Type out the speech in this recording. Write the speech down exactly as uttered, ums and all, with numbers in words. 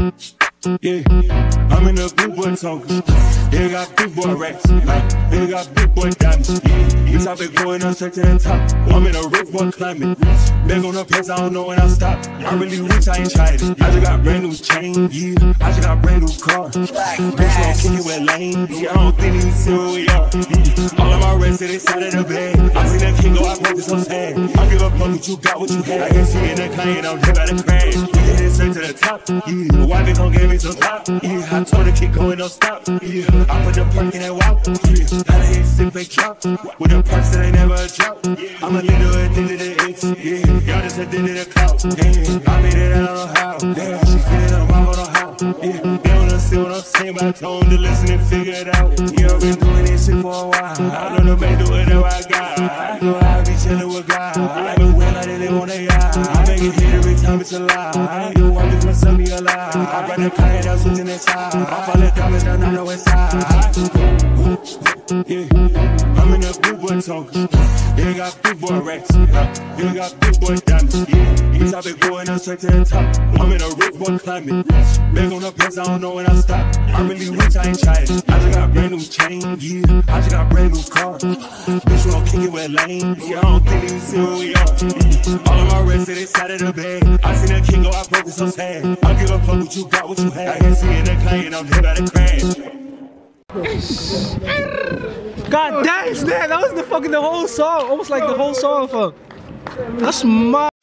Yeah, I'm in the big boy talking. Yeah, got big boy racks. Yeah, got big boy diamonds. Yeah, bitch, I been going up straight to the top. I'm in a rich boy climbing. Beg on the place, I don't know when I stop. I'm really rich, I ain't tried it. I just got brand new chain. Yeah, I just got brand new car. Bitch, gon' kick it with lane. Yeah, I don't think you see where we are. Yeah, all of my rest to the side of the bed. I seen that king go, I broke it so sad. I give a fuck what you got, what you had. I can see in the client, I'm just about to crash. Yeah, headed straight to the top. Yeah, the wife gon' give me some top. Yeah, I told her keep going, don't stop. Yeah, I put the perk in that walk. Yeah, now they hit sick, they drop. With the perks that ain't never drop. I'm a little at the end of the X. Yeah, y'all just at the end of the clout. Yeah, I made it, I don't know how. Yeah, she feel it, I'm out on how. Yeah, they don't understand what I'm saying, but I told them to listen and figure it out. Yeah, I've been doing this shit for a while. I know the man do whatever I got. I go out, be chillin' with God. I been well like they live on their eye. I make it hit every time it's a lie. You want me to sell me a lie. I brought the client out switching that side. I fall the diamonds down on the west side. Yeah, I'm in the big boy talking. Yeah, got big boy racks. Yeah, got big boy diamonds. Yeah, bitch, I been going up straight to the top. I'm in a rich boy climbing. Beg on the place, I don't know when I stop. I'm really rich, I ain't tried it. I just got brand new chain. Yeah, I just got brand new car. Bitch, we gon' kick it with lane. Yeah, I don't think you see where we are. Yeah, all of my rest to the side of the bed. I seen that king go, I broke it so sad. I give a fuck what you got, what you had. I can see in the client, I'm just about to crash. God damn, man, that was the fucking the whole song, almost like the whole song, fuck. That's my